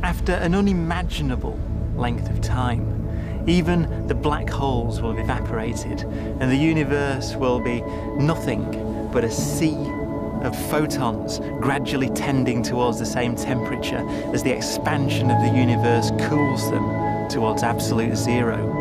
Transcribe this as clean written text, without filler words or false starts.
After an unimaginable length of time, even the black holes will have evaporated, and the universe will be nothing but a sea of photons gradually tending towards the same temperature as the expansion of the universe cools them towards absolute zero.